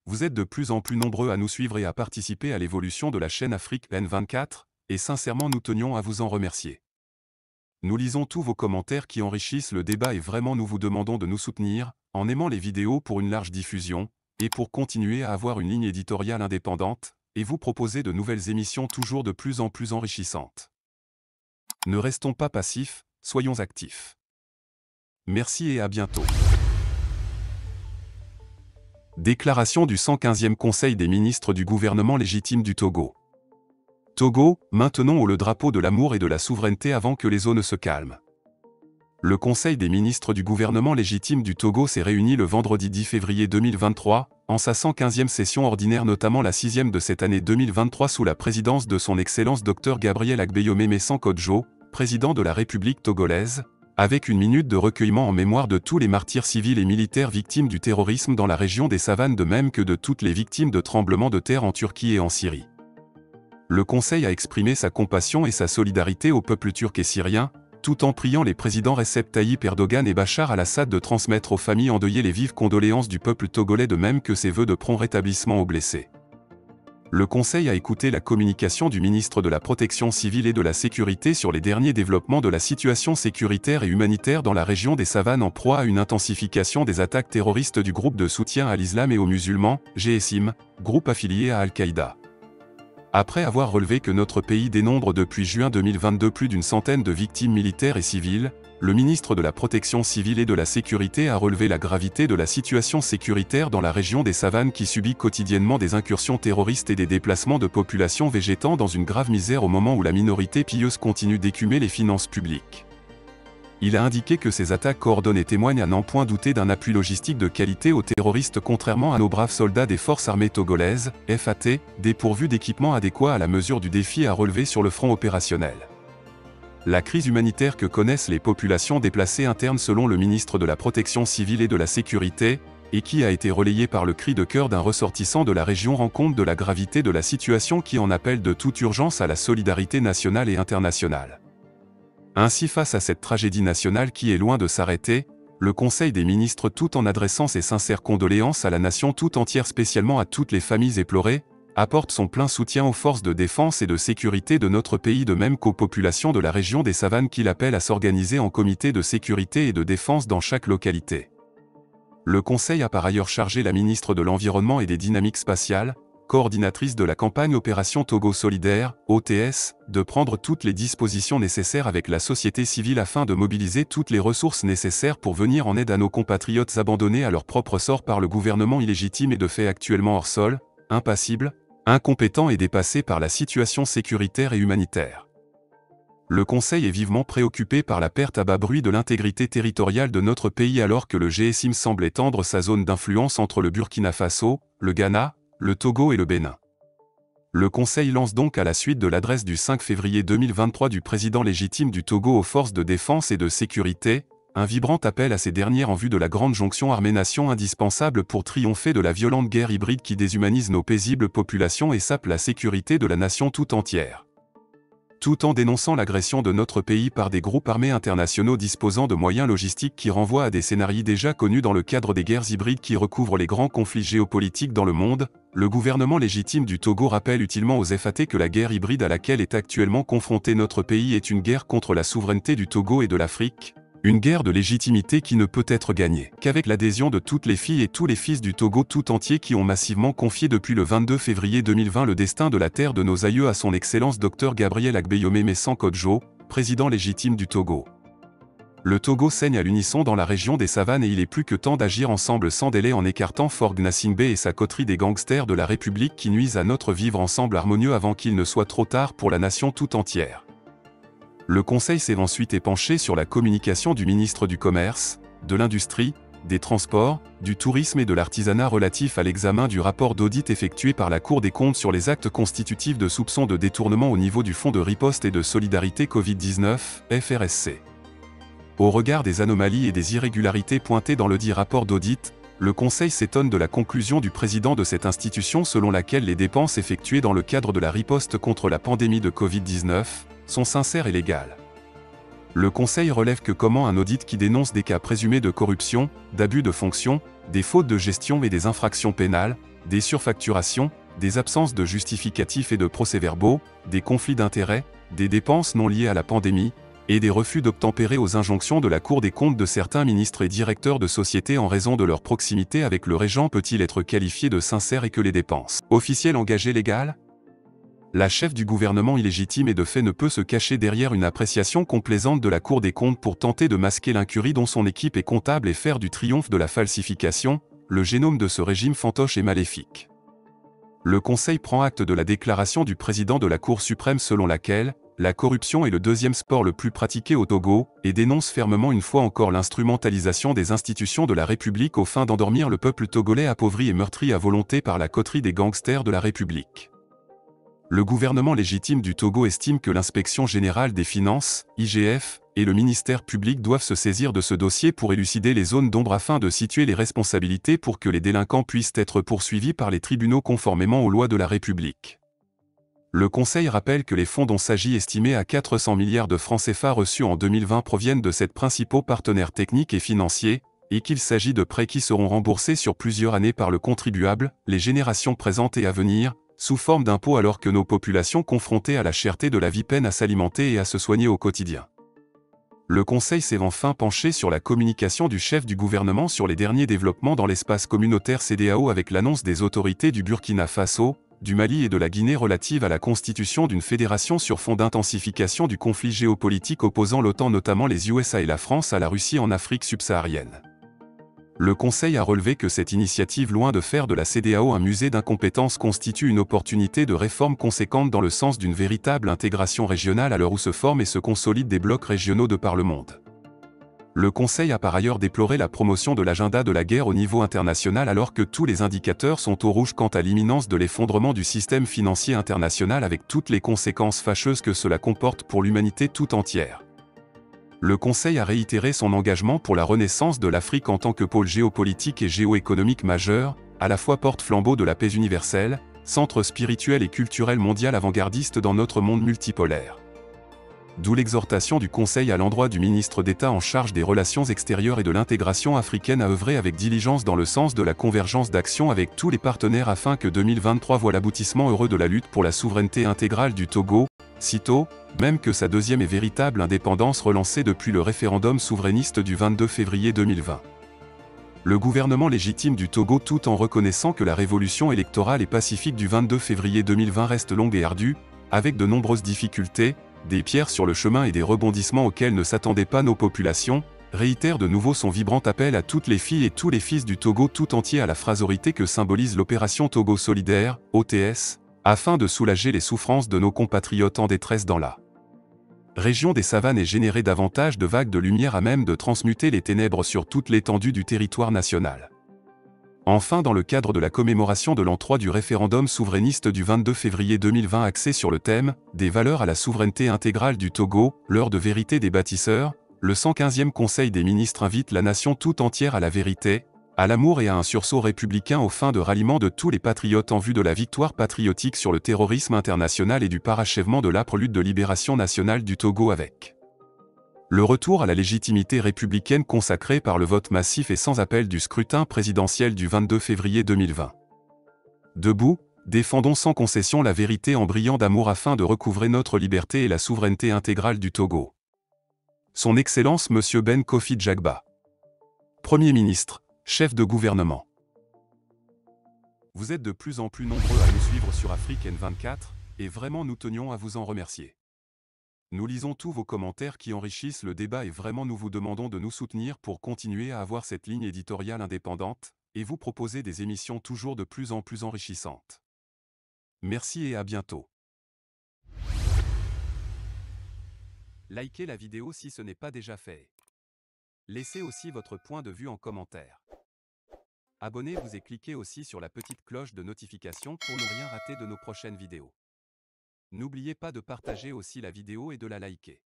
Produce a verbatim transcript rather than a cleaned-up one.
Vous êtes de plus en plus nombreux à nous suivre et à participer à l'évolution de la chaîne Afrique N vingt-quatre, et sincèrement nous tenions à vous en remercier. Nous lisons tous vos commentaires qui enrichissent le débat et vraiment nous vous demandons de nous soutenir, en aimant les vidéos pour une large diffusion, et pour continuer à avoir une ligne éditoriale indépendante, et vous proposer de nouvelles émissions toujours de plus en plus enrichissantes. Ne restons pas passifs, soyons actifs. Merci et à bientôt. Déclaration du cent quinzième Conseil des ministres du gouvernement légitime du Togo. Togo, maintenons haut le drapeau de l'amour et de la souveraineté avant que les eaux ne se calment. Le Conseil des ministres du gouvernement légitime du Togo s'est réuni le vendredi dix février deux mille vingt-trois, en sa cent quinzième session ordinaire, notamment la sixième de cette année deux mille vingt-trois sous la présidence de son Excellence Dr Gabriel Agbeyome Messan-Kodjo, président de la République togolaise, avec une minute de recueillement en mémoire de tous les martyrs civils et militaires victimes du terrorisme dans la région des Savanes, de même que de toutes les victimes de tremblements de terre en Turquie et en Syrie. Le Conseil a exprimé sa compassion et sa solidarité au peuple turc et syrien, tout en priant les présidents Recep Tayyip Erdogan et Bachar al-Assad de transmettre aux familles endeuillées les vives condoléances du peuple togolais, de même que ses vœux de prompt rétablissement aux blessés. Le Conseil a écouté la communication du ministre de la Protection civile et de la Sécurité sur les derniers développements de la situation sécuritaire et humanitaire dans la région des Savanes en proie à une intensification des attaques terroristes du groupe de soutien à l'islam et aux musulmans, G S I M, groupe affilié à Al-Qaïda. Après avoir relevé que notre pays dénombre depuis juin deux mille vingt-deux plus d'une centaine de victimes militaires et civiles, le ministre de la Protection civile et de la Sécurité a relevé la gravité de la situation sécuritaire dans la région des Savanes, qui subit quotidiennement des incursions terroristes et des déplacements de populations végétant dans une grave misère au moment où la minorité pieuse continue d'écumer les finances publiques. Il a indiqué que ces attaques coordonnées témoignent à n'en point douter d'un appui logistique de qualité aux terroristes, contrairement à nos braves soldats des forces armées togolaises, F A T, dépourvus d'équipements adéquats à la mesure du défi à relever sur le front opérationnel. La crise humanitaire que connaissent les populations déplacées internes, selon le ministre de la Protection civile et de la Sécurité, et qui a été relayée par le cri de cœur d'un ressortissant de la région, rend compte de la gravité de la situation qui en appelle de toute urgence à la solidarité nationale et internationale. Ainsi, face à cette tragédie nationale qui est loin de s'arrêter, le Conseil des ministres, tout en adressant ses sincères condoléances à la nation tout entière, spécialement à toutes les familles éplorées, apporte son plein soutien aux forces de défense et de sécurité de notre pays, de même qu'aux populations de la région des Savanes, qu'il appelle à s'organiser en comité de sécurité et de défense dans chaque localité. Le Conseil a par ailleurs chargé la ministre de l'Environnement et des Dynamiques spatiales, coordinatrice de la campagne Opération Togo Solidaire, O T S, de prendre toutes les dispositions nécessaires avec la société civile afin de mobiliser toutes les ressources nécessaires pour venir en aide à nos compatriotes abandonnés à leur propre sort par le gouvernement illégitime et de fait actuellement hors sol, impassible, incompétent et dépassé par la situation sécuritaire et humanitaire. Le Conseil est vivement préoccupé par la perte à bas bruit de l'intégrité territoriale de notre pays, alors que le G S I M semble étendre sa zone d'influence entre le Burkina Faso, le Ghana, le Togo et le Bénin. Le Conseil lance donc, à la suite de l'adresse du cinq février deux mille vingt-trois du président légitime du Togo aux forces de défense et de sécurité, un vibrant appel à ces dernières en vue de la grande jonction armée-nation indispensable pour triompher de la violente guerre hybride qui déshumanise nos paisibles populations et sape la sécurité de la nation tout entière. Tout en dénonçant l'agression de notre pays par des groupes armés internationaux disposant de moyens logistiques qui renvoient à des scénarios déjà connus dans le cadre des guerres hybrides qui recouvrent les grands conflits géopolitiques dans le monde, le gouvernement légitime du Togo rappelle utilement aux F A T que la guerre hybride à laquelle est actuellement confronté notre pays est une guerre contre la souveraineté du Togo et de l'Afrique, une guerre de légitimité qui ne peut être gagnée qu'avec l'adhésion de toutes les filles et tous les fils du Togo tout entier, qui ont massivement confié depuis le vingt-deux février deux mille vingt le destin de la terre de nos aïeux à son Excellence Dr Gabriel Agbeyome Messan-Kodjo, président légitime du Togo. Le Togo saigne à l'unisson dans la région des Savanes et il est plus que temps d'agir ensemble sans délai en écartant Faure Gnassingbé et sa coterie des gangsters de la République qui nuisent à notre vivre ensemble harmonieux avant qu'il ne soit trop tard pour la nation tout entière. Le Conseil s'est ensuite épanché sur la communication du ministre du Commerce, de l'Industrie, des Transports, du Tourisme et de l'Artisanat relatif à l'examen du rapport d'audit effectué par la Cour des comptes sur les actes constitutifs de soupçons de détournement au niveau du Fonds de riposte et de solidarité Covid dix-neuf, F R S C. Au regard des anomalies et des irrégularités pointées dans le dit rapport d'audit, le Conseil s'étonne de la conclusion du président de cette institution selon laquelle les dépenses effectuées dans le cadre de la riposte contre la pandémie de Covid dix-neuf sont sincères et légales. Le Conseil relève que comment un audit qui dénonce des cas présumés de corruption, d'abus de fonction, des fautes de gestion et des infractions pénales, des surfacturations, des absences de justificatifs et de procès-verbaux, des conflits d'intérêts, des dépenses non liées à la pandémie, et des refus d'obtempérer aux injonctions de la Cour des comptes de certains ministres et directeurs de sociétés en raison de leur proximité avec le régent peut-il être qualifié de sincère et que les dépenses officielles engagées légales? La chef du gouvernement illégitime et de fait ne peut se cacher derrière une appréciation complaisante de la Cour des comptes pour tenter de masquer l'incurie dont son équipe est comptable et faire du triomphe de la falsification. Le génome de ce régime fantoche est maléfique. Le Conseil prend acte de la déclaration du président de la Cour suprême selon laquelle la corruption est le deuxième sport le plus pratiqué au Togo, et dénonce fermement une fois encore l'instrumentalisation des institutions de la République aux fins d'endormir le peuple togolais appauvri et meurtri à volonté par la coterie des gangsters de la République. Le gouvernement légitime du Togo estime que l'Inspection générale des finances, I G F, et le ministère public doivent se saisir de ce dossier pour élucider les zones d'ombre afin de situer les responsabilités pour que les délinquants puissent être poursuivis par les tribunaux conformément aux lois de la République. Le Conseil rappelle que les fonds dont s'agit estimés à quatre cents milliards de francs C F A reçus en deux mille vingt proviennent de sept principaux partenaires techniques et financiers, et qu'il s'agit de prêts qui seront remboursés sur plusieurs années par le contribuable, les générations présentes et à venir, sous forme d'impôts alors que nos populations confrontées à la cherté de la vie peinent à s'alimenter et à se soigner au quotidien. Le Conseil s'est enfin penché sur la communication du chef du gouvernement sur les derniers développements dans l'espace communautaire C E D E A O avec l'annonce des autorités du Burkina Faso, du Mali et de la Guinée relative à la constitution d'une fédération sur fond d'intensification du conflit géopolitique opposant l'OTAN notamment les U S A et la France à la Russie en Afrique subsaharienne. Le Conseil a relevé que cette initiative, loin de faire de la C E D E A O un musée d'incompétence, constitue une opportunité de réforme conséquente dans le sens d'une véritable intégration régionale à l'heure où se forment et se consolident des blocs régionaux de par le monde. Le Conseil a par ailleurs déploré la promotion de l'agenda de la guerre au niveau international alors que tous les indicateurs sont au rouge quant à l'imminence de l'effondrement du système financier international avec toutes les conséquences fâcheuses que cela comporte pour l'humanité tout entière. Le Conseil a réitéré son engagement pour la renaissance de l'Afrique en tant que pôle géopolitique et géoéconomique majeur, à la fois porte-flambeau de la paix universelle, centre spirituel et culturel mondial avant-gardiste dans notre monde multipolaire. D'où l'exhortation du Conseil à l'endroit du ministre d'État en charge des relations extérieures et de l'intégration africaine à œuvrer avec diligence dans le sens de la convergence d'action avec tous les partenaires afin que deux mille vingt-trois voit l'aboutissement heureux de la lutte pour la souveraineté intégrale du Togo, sitôt même que sa deuxième et véritable indépendance relancée depuis le référendum souverainiste du vingt-deux février deux mille vingt. Le gouvernement légitime du Togo, tout en reconnaissant que la révolution électorale et pacifique du vingt-deux février deux mille vingt reste longue et ardue, avec de nombreuses difficultés, des pierres sur le chemin et des rebondissements auxquels ne s'attendaient pas nos populations, réitère de nouveau son vibrant appel à toutes les filles et tous les fils du Togo tout entier à la phrasorité que symbolise l'opération Togo solidaire, O T S, afin de soulager les souffrances de nos compatriotes en détresse dans la région des savanes et générer davantage de vagues de lumière à même de transmuter les ténèbres sur toute l'étendue du territoire national. Enfin, dans le cadre de la commémoration de l'an trois du référendum souverainiste du vingt-deux février deux mille vingt axé sur le thème « Des valeurs à la souveraineté intégrale du Togo, l'heure de vérité des bâtisseurs », le cent quinzième Conseil des ministres invite la nation tout entière à la vérité, à l'amour et à un sursaut républicain aux fins de ralliement de tous les patriotes en vue de la victoire patriotique sur le terrorisme international et du parachèvement de l'âpre lutte de libération nationale du Togo avec le retour à la légitimité républicaine consacrée par le vote massif et sans appel du scrutin présidentiel du vingt-deux février deux mille vingt. Debout, défendons sans concession la vérité en brillant d'amour afin de recouvrer notre liberté et la souveraineté intégrale du Togo. Son Excellence Monsieur Ben Kofi Djagba. Premier ministre, chef de gouvernement. Vous êtes de plus en plus nombreux à nous suivre sur Afrique N vingt-quatre, et vraiment nous tenions à vous en remercier. Nous lisons tous vos commentaires qui enrichissent le débat et vraiment nous vous demandons de nous soutenir pour continuer à avoir cette ligne éditoriale indépendante, et vous proposer des émissions toujours de plus en plus enrichissantes. Merci et à bientôt. Likez la vidéo si ce n'est pas déjà fait. Laissez aussi votre point de vue en commentaire. Abonnez-vous et cliquez aussi sur la petite cloche de notification pour ne rien rater de nos prochaines vidéos. N'oubliez pas de partager aussi la vidéo et de la liker.